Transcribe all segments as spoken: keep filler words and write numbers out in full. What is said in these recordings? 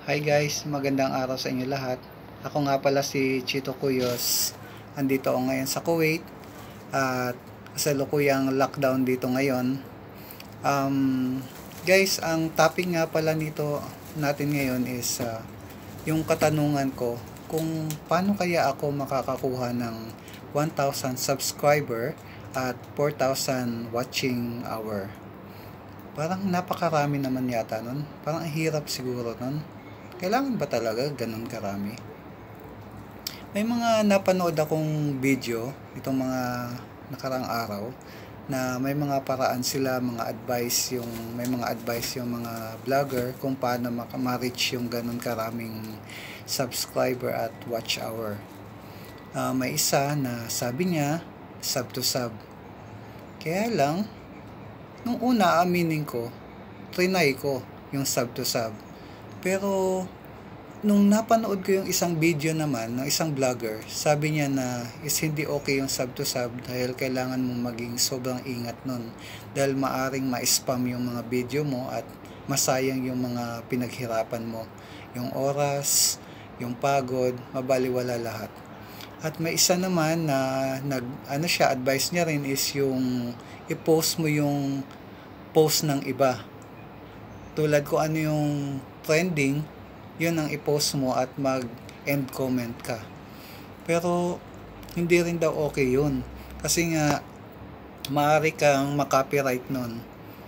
Hi guys, magandang araw sa inyo lahat. Ako nga pala si Chito Cuyos. Andito ako ngayon sa Kuwait at kasalukuyang lockdown dito ngayon. Um, guys, ang topic nga pala nito natin ngayon is uh, yung katanungan ko kung paano kaya ako makakakuha ng one thousand subscriber at four thousand watching hour. Parang napakarami naman yata nun. Parang ang hirap siguro nun. Kailangan ba talaga ganun karami? May mga napanood akong video itong mga nakarang araw na may mga paraan sila, mga advice yung may mga advice yung mga vlogger kung paano ma-reach yung ganun karaming subscriber at watch hour. Uh, may isa na sabi niya sub to sub. Kaya lang nung una aminin ko, trinay ko yung sub to sub. Pero, nung napanood ko yung isang video naman ng isang vlogger, sabi niya na is hindi okay yung sub to sub dahil kailangan mong maging sobrang ingat nun. Dahil maaring ma-spam yung mga video mo at masayang yung mga pinaghirapan mo. Yung oras, yung pagod, mabaliwala lahat. At may isa naman na nag, ano siya, advice niya rin is yung i-post mo yung post ng iba. Tulad ko ano yung trending, yun ang i-post mo at mag-end comment ka. Pero, hindi rin daw okay yun. Kasi nga, maaari kang makopyright nun.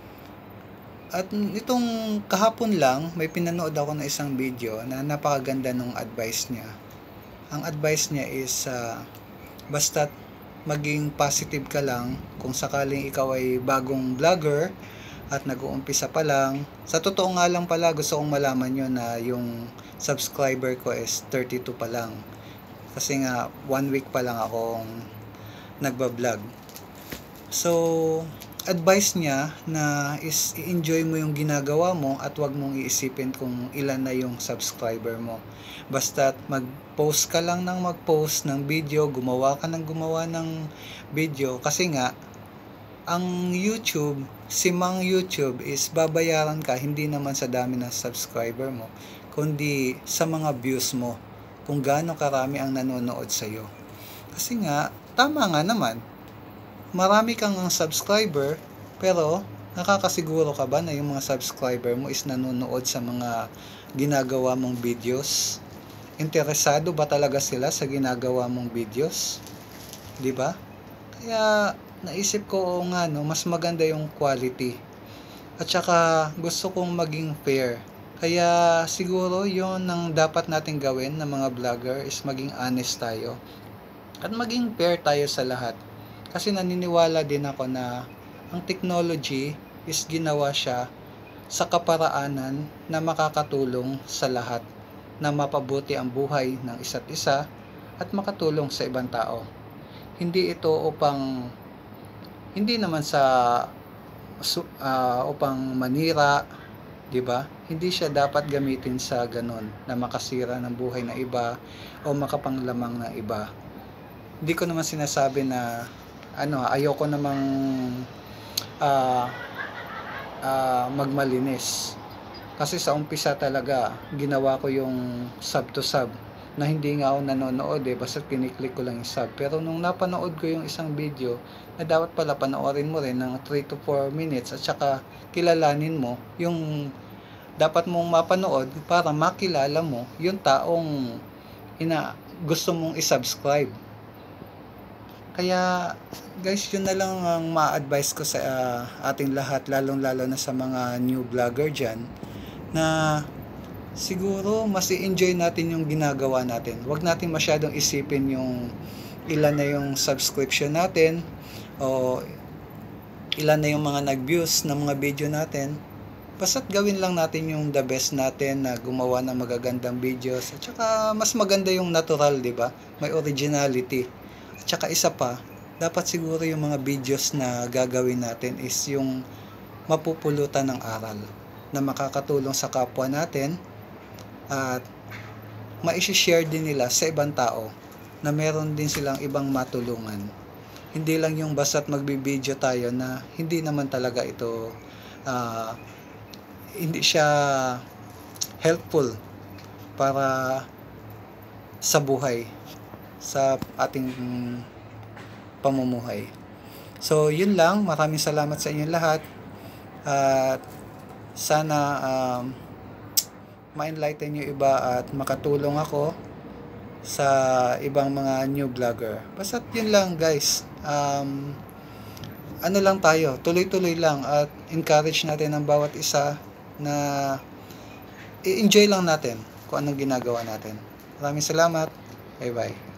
At itong kahapon lang, may pinanood ako ng isang video na napakaganda ng advice niya. Ang advice niya is, uh, basta't maging positive ka lang kung sakaling ikaw ay bagong vlogger, at nag-uumpisa pa lang. Sa totoo nga lang pala, gusto kong malaman nyo na yung subscriber ko is thirty-two pa lang. Kasi nga, one week pa lang akong nagbablog. So, advice niya na is i-enjoy mo yung ginagawa mo at wag mong iisipin kung ilan na yung subscriber mo. Basta mag-post ka lang ng mag-post ng video, gumawa ka ng gumawa ng video. Kasi nga, ang YouTube, si Mang YouTube is babayaran ka hindi naman sa dami ng subscriber mo, kundi sa mga views mo, kung gaano karami ang nanonood sa iyo. Kasi nga, tama nga naman, marami kang subscriber, pero nakakasiguro ka ba na yung mga subscriber mo is nanonood sa mga ginagawa mong videos? Interesado ba talaga sila sa ginagawa mong videos? Di ba? Kaya naisip ko nga no, mas maganda yung quality. At saka gusto kong maging fair. Kaya siguro yon ang dapat natin gawin ng mga vlogger is maging honest tayo. At maging fair tayo sa lahat. Kasi naniniwala din ako na ang technology is ginawa siya sa kaparaanan na makakatulong sa lahat, na mapabuti ang buhay ng isa't isa at makatulong sa ibang tao. Hindi ito upang hindi naman sa uh, upang manira, 'di ba? Hindi siya dapat gamitin sa ganun na makasira ng buhay ng iba o makapanglamang ng iba. Hindi ko naman sinasabi na ano, ayoko namang uh, uh, magmalinis. Kasi sa umpisa talaga, ginawa ko yung sub to sub na hindi nga ako nanonood eh, basta kiniklik ko lang yung sub. Pero nung napanood ko yung isang video na dapat pala panoorin mo rin ng three to four minutes at saka kilalanin mo yung dapat mong mapanood para makilala mo yung taong ina gusto mong i-subscribe. Kaya guys, yun na lang ang ma-advise ko sa uh, ating lahat, lalong-lalo na sa mga new vlogger dyan, na siguro mas i-enjoy natin yung ginagawa natin. Huwag natin masyadong isipin yung ilan na yung subscription natin o ilan na yung mga nag-views ng mga video natin. Basta't gawin lang natin yung the best natin na gumawa ng magagandang videos. At saka mas maganda yung natural, di ba? May originality. At saka isa pa, dapat siguro yung mga videos na gagawin natin is yung mapupulutan ng aral, na makakatulong sa kapwa natin at ma-share din nila sa ibang tao na meron din silang ibang matulungan. Hindi lang yung basta't magbibideo tayo na hindi naman talaga ito uh, hindi siya helpful para sa buhay, sa ating pamumuhay. So, yun lang. Maraming salamat sa inyong lahat. At sana um, ma-enlighten yung iba at makatulong ako sa ibang mga new vlogger. Basta yun lang, guys. Um, ano lang tayo, tuloy-tuloy lang at encourage natin ang bawat isa na i-enjoy lang natin kung anong ginagawa natin. Maraming salamat. Bye-bye.